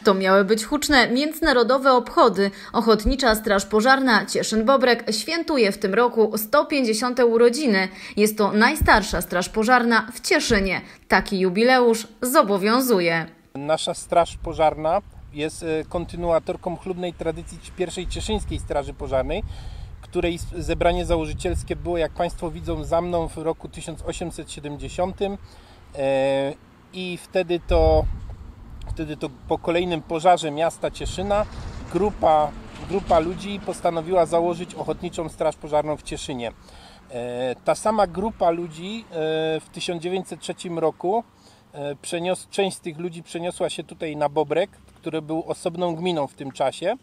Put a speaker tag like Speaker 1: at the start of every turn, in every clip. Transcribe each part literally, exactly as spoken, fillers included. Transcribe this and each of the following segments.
Speaker 1: To miały być huczne międzynarodowe obchody. Ochotnicza Straż Pożarna Cieszyn-Bobrek świętuje w tym roku sto pięćdziesiąte urodziny. Jest to najstarsza straż pożarna w Cieszynie. Taki jubileusz zobowiązuje.
Speaker 2: Nasza Straż Pożarna jest kontynuatorką chlubnej tradycji pierwszej Cieszyńskiej Straży Pożarnej, której zebranie założycielskie było, jak Państwo widzą za mną, w roku tysiąc osiemset siedemdziesiątym i wtedy to, wtedy to po kolejnym pożarze miasta Cieszyna grupa, grupa ludzi postanowiła założyć Ochotniczą Straż Pożarną w Cieszynie. Ta sama grupa ludzi w tysiąc dziewięćset trzecim roku przenios, część z tych ludzi przeniosła się tutaj na Bobrek, który był osobną gminą w tym czasie,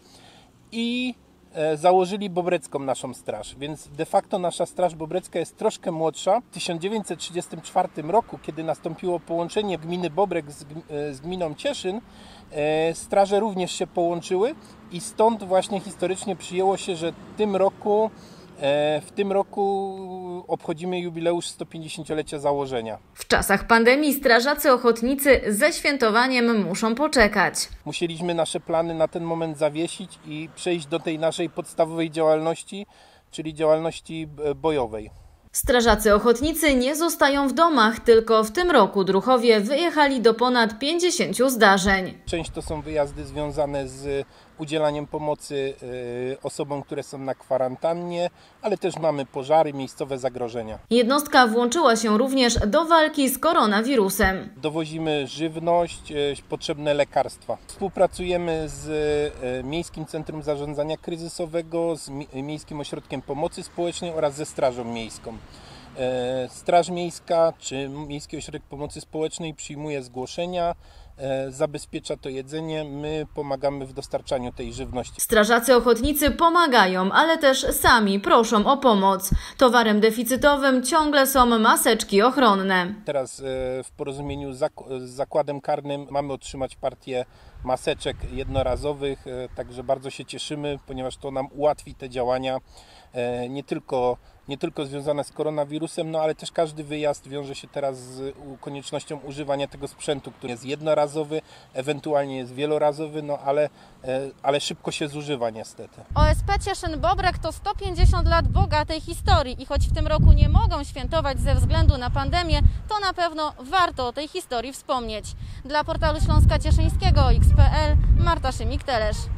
Speaker 2: i założyli bobrecką naszą straż, więc de facto nasza Straż Bobrecka jest troszkę młodsza. W tysiąc dziewięćset trzydziestym czwartym roku, kiedy nastąpiło połączenie gminy Bobrek z, z gminą Cieszyn, straże również się połączyły i stąd właśnie historycznie przyjęło się, że w tym roku W tym roku obchodzimy jubileusz sto pięćdziesięciolecia założenia.
Speaker 1: W czasach pandemii strażacy ochotnicy ze świętowaniem muszą poczekać.
Speaker 2: Musieliśmy nasze plany na ten moment zawiesić i przejść do tej naszej podstawowej działalności, czyli działalności bojowej.
Speaker 1: Strażacy ochotnicy nie zostają w domach, tylko w tym roku druhowie wyjechali do ponad pięćdziesięciu zdarzeń.
Speaker 2: Część to są wyjazdy związane z udzielaniem pomocy osobom, które są na kwarantannie, ale też mamy pożary, miejscowe zagrożenia.
Speaker 1: Jednostka włączyła się również do walki z koronawirusem.
Speaker 2: Dowozimy żywność, potrzebne lekarstwa. Współpracujemy z Miejskim Centrum Zarządzania Kryzysowego, z Miejskim Ośrodkiem Pomocy Społecznej oraz ze Strażą Miejską. Straż Miejska czy Miejski Ośrodek Pomocy Społecznej przyjmuje zgłoszenia, zabezpiecza to jedzenie, my pomagamy w dostarczaniu tej żywności.
Speaker 1: Strażacy ochotnicy pomagają, ale też sami proszą o pomoc. Towarem deficytowym ciągle są maseczki ochronne.
Speaker 2: Teraz w porozumieniu z zakładem karnym mamy otrzymać partię maseczek jednorazowych, także bardzo się cieszymy, ponieważ to nam ułatwi te działania, nie tylko, nie tylko związane z koronawirusem, no ale też każdy wyjazd wiąże się teraz z koniecznością używania tego sprzętu, który jest jednorazowy, ewentualnie jest wielorazowy, no ale, ale szybko się zużywa niestety.
Speaker 3: O S P Cieszyn-Bobrek to sto pięćdziesiąt lat bogatej historii i choć w tym roku nie mogą świętować ze względu na pandemię, to na pewno warto o tej historii wspomnieć. Dla portalu Śląska Cieszyńskiego X P L Marta Szymik-Telesz.